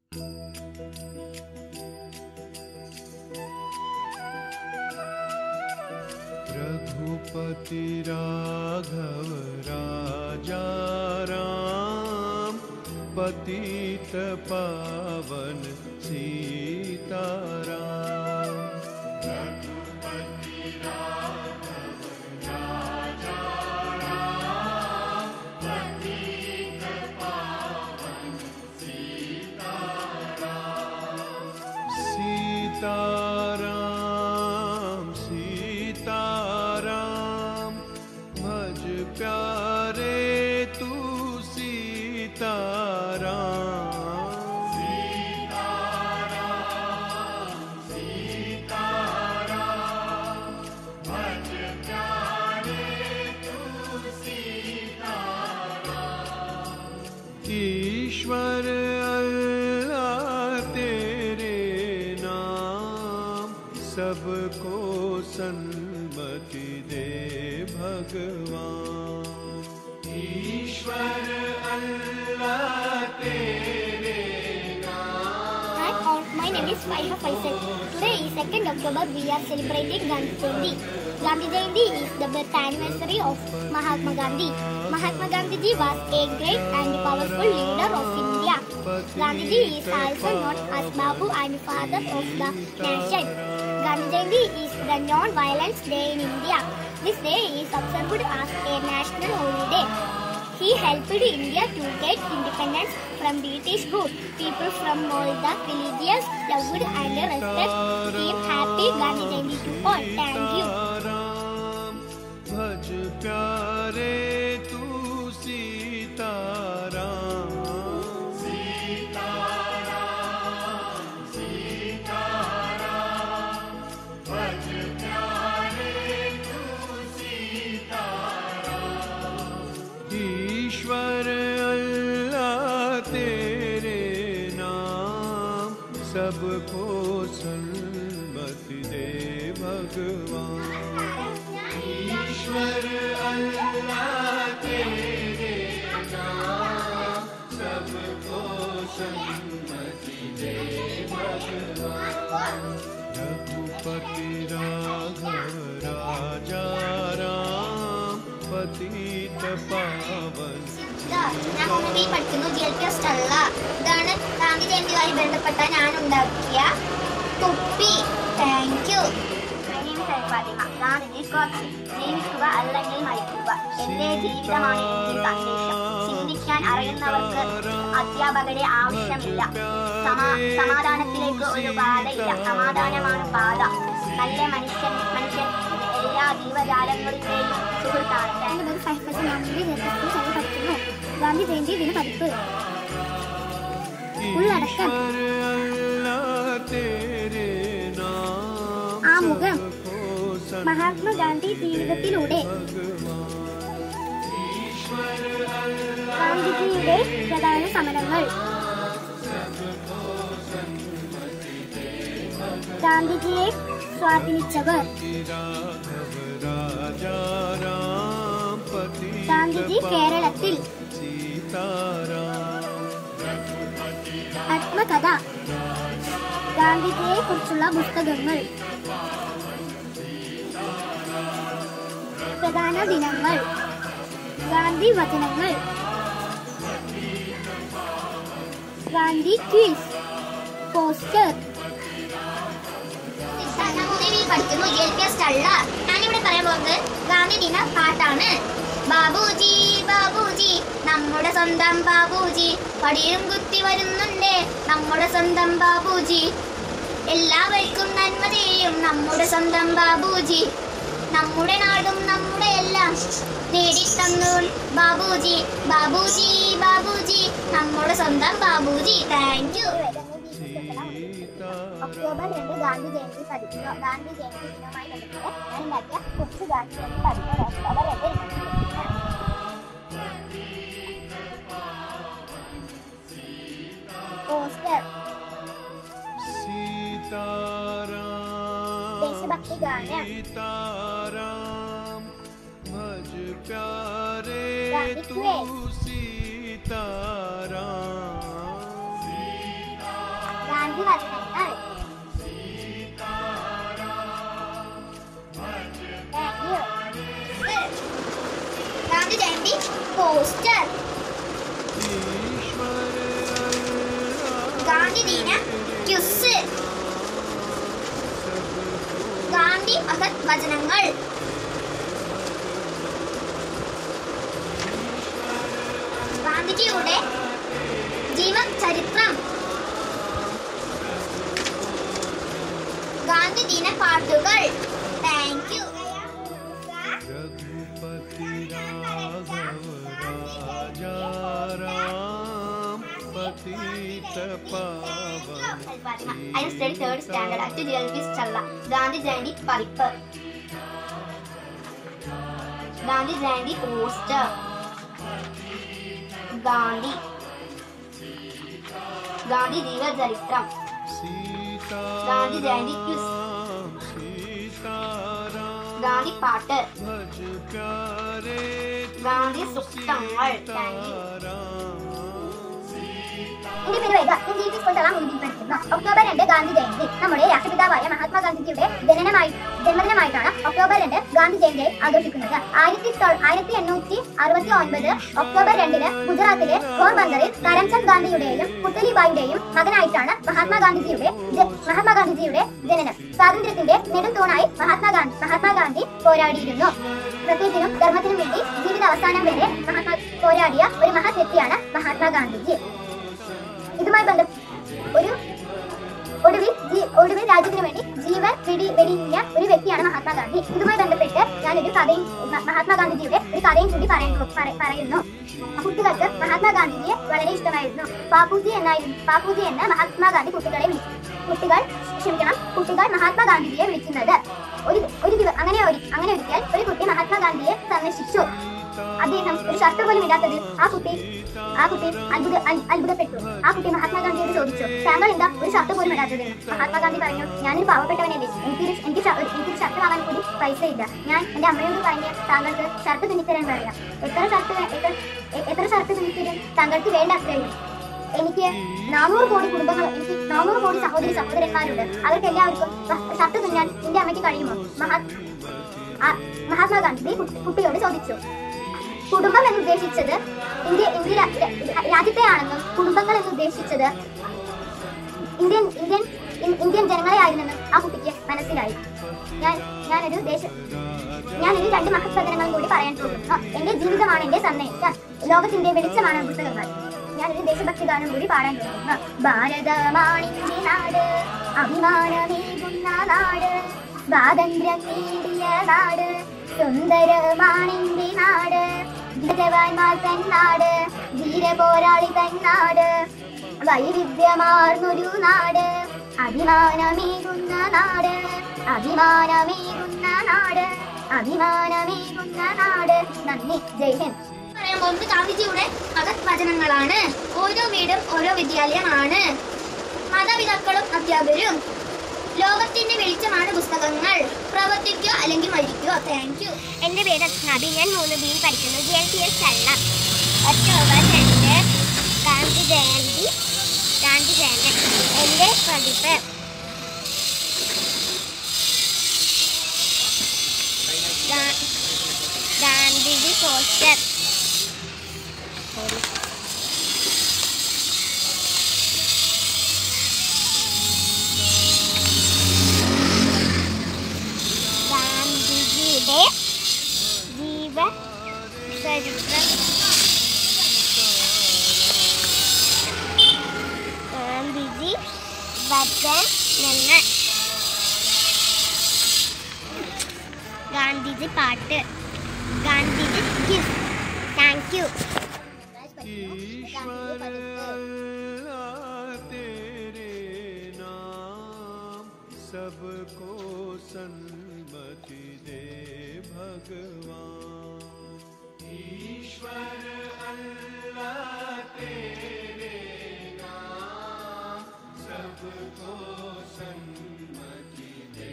रघुपति राघव राजा राम, पतित पावन सीताराम। रघुपति राघव राजा राम, पतित पावन सीताराम। सीताराम सीताराम, भज प्यारे तू सीताराम। सीताराम सीताराम, भज प्यारे तू सीताराम। ईश्वर अल्लाह तेरे नाम, सबको सन्मति दे भगवान। ईश्वर अल्लाह तेरे नाम। Hi all, my name is Faiha Faisal. Today is 2nd October. We are celebrating Gandhi Jayanti. Gandhi Jayanti is the birth anniversary of Mahatma Gandhi. Mahatma Gandhi ji was a great and powerful leader of India. Gandhi ji is also known as Babu and father of the nation. Gandhi Jayanti is the non-violence day in India. This day is observed as a national holiday. He helped India to get independence from British rule. People from all the villages loved and respect him. Happy Gandhi Jayanti to all. Thank you. भज प्यारे तू सीताराम। सीताराम सीताराम, भज प्यारे तू सीताराम। ईश्वर अल्लाह तेरे नाम, सबको सन्मति दे भगवान। ईश्वर अल्लाह तेरे नाम, सबको सन्मति दे भगवान। रघुपति राघव राजा राम, पतित पावन। ഞാൻ ഹോമിൽ പഠിക്കുന്നു. GLP സ്റ്റള്ള. ഇതാണ് ഗാന്ധി ജയന്തിയുമായി ബന്ധപ്പെട്ട ഞാൻ ഉണ്ടാക്കിയ തൊപ്പി. Thank you. ഗാന്ധിജി കോച്ച് ജീവിക്കുക അല്ലെങ്കിൽ മരിക്കുക. എന്റെ ജീവിതമാണ് എനിക്ക് സന്ദേശം. ചിന്തിക്കാൻ അറിയുന്നവർക്ക് അധ്യാപകരെ ആവശ്യമില്ല. സമാധാനത്തിലേക്ക് ഒരു പാതയില്ല. സമാധാനമാണ് പാത. നല്ല മനുഷ്യൻ എല്ലാ ജീവജാലങ്ങളുടെയും സുഹൃത്താണ്. ഗാന്ധി ജയന്തി ദിനപതിപ്പ്. ഉള്ളടക്കം: ആമുഖം: മഹാത്മാഗാന്ധി ജീവിതത്തിലൂടെ ഗാന്ധിജിയുടെ പ്രധാന സമരങ്ങൾ. ഗാന്ധിജിയെ സ്വാധീനിച്ചവർ. ഗാന്ധിജി കേരളത്തിൽ. ആത്മകഥ. ഗാന്ധിജിയെ കുറിച്ചുള്ള പുസ്തകങ്ങൾ. പ്രധാന ദിനങ്ങൾ. ഗാന്ധി വചനങ്ങൾ. ഗാന്ധി ക്വിസ്. പോസ്റ്റർ. പഠിക്കുന്നു. ഞാനിവിടെ പറയാൻ പോകുന്നത് ഗാന്ധി ദിന പാട്ടാണ്. ബാബുജി ബാബുജി നമ്മുടെ സ്വന്തം ബാബുജി, പടിയും കുത്തി വരുന്നുണ്ട് നമ്മുടെ സ്വന്തം ബാബുജി. എല്ലാവർക്കും നന്മ ചെയ്യും നമ്മുടെ സ്വന്തം ബാബുജി. നമ്മുടെ നാടും നമ്മുടെ എല്ലാം നേടിത്തന്നു ബാബുജി. ബാബുജി ബാബുജി നമ്മുടെ സ്വന്തം Babuji. Thank you. October 2 Gandhi Jayanti പഠിക്കുന്നു. ഗാന്ധി ജയന്തി ദിനവുമായി ബന്ധപ്പെട്ട് ഞാൻ ഉണ്ടാക്കിയ കുറച്ച് ഗാന്ധി ജയന്തി പഠിക്കുന്നു. October 2 poster. ദേശഭക്തി ഗാനം. भज प्यारे तू सीताराम। ഗാന്ധി വചനങ്ങൾ. ഗാന്ധി ജയന്തി പോസ്റ്റർ. ഗാന്ധി ദിന ക്വിസ്. ഗാന്ധി മഹത് വചനങ്ങൾ. ഗാന്ധിജിയുടെ ജീവചരിത്രം. ഗാന്ധി ദിന പാട്ടുകൾ. Thank you. रघुपति राघव राजा राम पतित पावन. I am studying 3rd standard at JLP Challa. Gandhi Jayanti Paripp. Gandhi Jayanti poster. Gandhi. Gandhi Jiva Charitram. Gandhi Jayanti quiz. Gandhi പാട്ട്. ഗാന്ധി സൂക്തങ്ങൾ. എന്റെ പേര് വേദ. ഞാൻ ജീവി സ്കൂൾ തളാം മുന്നിൽ പഠിക്കുന്നു. ഒക്ടോബർ 2 ഗാന്ധി ജയന്തി. നമ്മുടെ രാഷ്ട്രപിതാവായ മഹാത്മാഗാന്ധിജിയുടെ ജന്മദിനമായിട്ടാണ് ഒക്ടോബർ 2 ഗാന്ധി ജയന്തി ആഘോഷിക്കുന്നത്. 1869 ഒക്ടോബർ 2 ഗുജറാത്തിലെ പോർബന്തറിൽ കരംചന്ദ് ഗാന്ധിയുടെയും പുത്തലിബായിയുടെയും മകനായിട്ടാണ് മഹാത്മാഗാന്ധിജിയുടെ ജനനം. സ്വാതന്ത്ര്യത്തിന്റെ നെടുംതൂണായി മഹാത്മാഗാന്ധി പോരാടിയിരുന്നു. സത്യത്തിനും ധർമ്മത്തിനും വേണ്ടി ജീവിതാവസാനം വരെ പോരാടിയ ഒരു മഹത് വ്യക്തിയാണ് മഹാത്മാഗാന്ധിജി. ഇതുമായി ഒടുവിൽ രാജ്യത്തിന് വേണ്ടി ജീവൻ വെടിഞ്ഞ ഒരു വ്യക്തിയാണ് മഹാത്മാഗാന്ധി. ഇതുമായി ബന്ധപ്പെട്ട് ഞാനൊരു കഥയും മഹാത്മാഗാന്ധിജിയുടെ ഒരു കഥയും കൂടി പറയുന്നു. കുട്ടികൾക്ക് മഹാത്മാഗാന്ധിജിയെ വളരെ ഇഷ്ടമായിരുന്നു. പാപ്പുജി എന്ന് മഹാത്മാഗാന്ധി കുട്ടികൾ മഹാത്മാഗാന്ധിജിയെ വിളിക്കുന്നത്. അങ്ങനെ ഒരിക്കൽ ഒരു കുട്ടി മഹാത്മാഗാന്ധിയെ സന്ദർശിച്ചു. അദ്ദേഹം ഒരു ഷർട്ട് പോലും ഇടാത്തത് ആ കുട്ടി അത്ഭുതപ്പെട്ടു. ആ കുട്ടി മഹാത്മാഗാന്ധിയോട് ചോദിച്ചു, താങ്കൾ എന്താ ഒരു ഷർട്ട് പോലും ഇടാത്തത്? മഹാത്മാഗാന്ധി പറഞ്ഞു, ഞാനൊരു പാവപ്പെട്ടവനല്ലേ, എനിക്ക് ഷർട്ട് വാങ്ങാൻ കൂടി പൈസ ഇല്ല. ഞാൻ എന്റെ അമ്മയോട് പറഞ്ഞ് താങ്കൾക്ക് ഷർട്ട് തുന്നിത്തരാൻ പറയാം. എത്ര ഷർട്ട് തുന്നിത്തരും താങ്കൾക്ക് വേണ്ട അത്രയും? എനിക്ക് 400 കോടി കുടുംബങ്ങൾ, എനിക്ക് 400 കോടി സഹോദരന്മാരുണ്ട്. അവർക്ക് എല്ലാവർക്കും ഷർട്ട് തുന്നാൻ എന്റെ അമ്മയ്ക്ക് കഴിയുമോ? മഹാത്മാഗാന്ധി കുട്ടിയോട് ചോദിച്ചു. കുടുംബം എന്ന് ഉദ്ദേശിച്ചത് ഇന്ത്യ രാജ്യത്തെയാണെന്നും കുടുംബങ്ങൾ എന്ന് ഉദ്ദേശിച്ചത് ഇന്ത്യൻ ജനങ്ങളെ ആയിരുന്നെന്നും ആ കുട്ടിക്ക് മനസ്സിലായി. ഞാനൊരു 2 മഹത് വചനങ്ങളും കൂടി പറയാൻ പോകുന്നു. എന്റെ ജീവിതമാണ് എന്റെ സന്ദേശം, ലോകത്തിന്റെ വെളിച്ചമാണ് പുസ്തകങ്ങൾ. ഞാനൊരു ദേശഭക്തി ഗാനം കൂടി പാടാൻ പോകുന്നു. ഭാരതമാണിന്റെ നാട്, അഭിമാനമേകുന്ന നാട്, സ്വാതന്ത്ര്യം നേടിയ നാട്, സുന്ദരമാണിന്റെ നാട്, ജവാന്മാർ തന്നാട്, ധീരപോരാളി തന്നാട്, വൈവിധ്യമാർന്നൊരു നാട്, അഭിമാനമേകുന്ന നാട്, അഭിമാനമേകുന്ന നാട്, അഭിമാനമേകുന്ന നാട്. നന്ദി. ജയ് ഹിന്ദ്. പറയാൻ പോകുന്നത് ഗാന്ധിജിയുടെ മഹത് വചനങ്ങളാണ്. ഓരോ വീടും ഓരോ വിദ്യാലയമാണ്. മാതാപിതാക്കളും അധ്യാപകരും. ലോകത്തിന്റെ വെളിച്ചമാണ് പുസ്തകങ്ങൾ. പ്രവർത്തിക്കുക അല്ലെങ്കിൽ മരിക്കുക. Thank you. എന്റെ പേര് അസ്നാബി. ഞാൻ 3B പഠിക്കുന്നു. JLPS ചള്ള. ഒക്ടോബർ 2 ഗാന്ധി ജയന്തി. എന്റെ പതിപ്പ്. ഗാന്ധിജി പോസ്റ്റർ. ഗാന്ധിജിയുടെ ജീവചരിത്രം. ഗാന്ധിജി വചനങ്ങൾ. ഗാന്ധിജി പാട്ട്. ഗാന്ധിജി ഗിഫ്റ്റ്. Thank you. ईश्वर तेरे नाम सबको सन्मति दे भगवान. ईश्वर अल्लाह तेरे नाम सबको सन्मति दे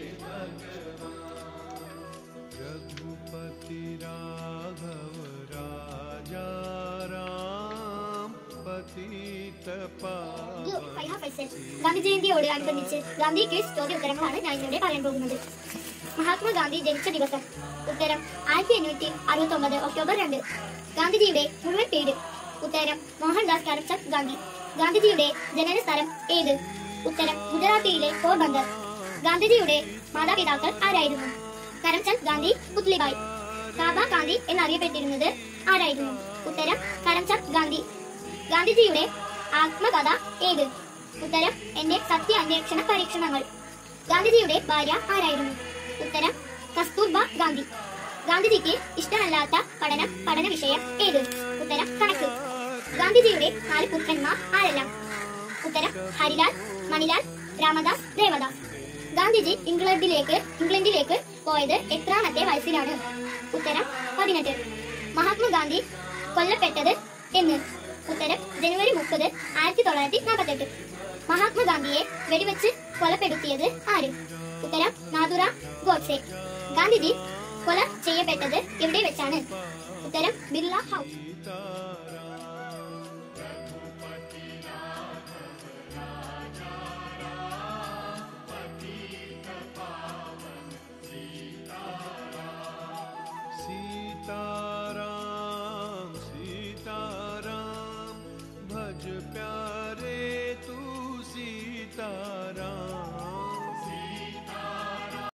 भगवान. रघुपति राघव राजा राम पतित पावन. ഫൈസൽ. ഗാന്ധി ജയന്തിയോട് അനുബന്ധിച്ച് ഗാന്ധി ക്വിസ് ചോദ്യ ഉത്തരങ്ങളാണ് ഞാൻ ഇവിടെ പറയാൻ പോകുന്നത്. മഹാത്മാഗാന്ധി ജനിച്ച ദിവസം. ഉത്തരം 1869 ഒക്ടോബർ 2. ഗാന്ധിജിയുടെ മുഴുവൻ പേര്. ഉത്തരം മോഹൻദാസ് കരംചന്ദ് ഗാന്ധി. ഗാന്ധിജിയുടെ ജനന സ്ഥലം ഏത്? ഉത്തരം ഗുജറാത്തിലെ പോർബന്ദർ. ഗാന്ധിജിയുടെ മാതാപിതാക്കൾ ആരായിരുന്നു? കരംചന്ദ് ഗാന്ധി, പുത്ലിബായി. കാബ ഗാന്ധി എന്നറിയപ്പെട്ടിരുന്നത് ആരായിരുന്നു? ഉത്തരം കരംചന്ദ് ഗാന്ധി. ഗാന്ധിജിയുടെ ആത്മകഥ ഏത്? ഉത്തരം എന്റെ സത്യ അന്വേഷണ പരീക്ഷണങ്ങൾ. ഗാന്ധിജിയുടെ ഭാര്യ ആരായിരുന്നു? ഉത്തരം കസ്തൂർബ ഗാന്ധി. ഗാന്ധിജിക്ക് ഇഷ്ടമല്ലാത്ത പഠന വിഷയം ഏത്? ഉത്തരം കണക്ക്. ഗാന്ധിജിയുടെ 4 പുത്രന്മാർ ആരെല്ലാം? ഉത്തരം ഹരിലാൽ, മണിലാൽ, രാമദാസ്, ദേവദാസ്. ഗാന്ധിജി ഇംഗ്ലണ്ടിലേക്ക് പോയത് എത്രാമത്തെ വയസ്സിലാണ്? ഉത്തരം 18. മഹാത്മാഗാന്ധി കൊല്ലപ്പെട്ടത് എന്ന്? ഉത്തരം ജനുവരി 30, 1948. മഹാത്മാഗാന്ധിയെ വെടിവെച്ച് കൊലപ്പെടുത്തിയത് ആര്? ഉത്തരം നാഥുറാം ഗോഡ്സെ. ഗാന്ധിജി കൊല ചെയ്യപ്പെട്ടത് എവിടെ വെച്ചാണ്? ഉത്തരം ബിർള ഹൗസ്.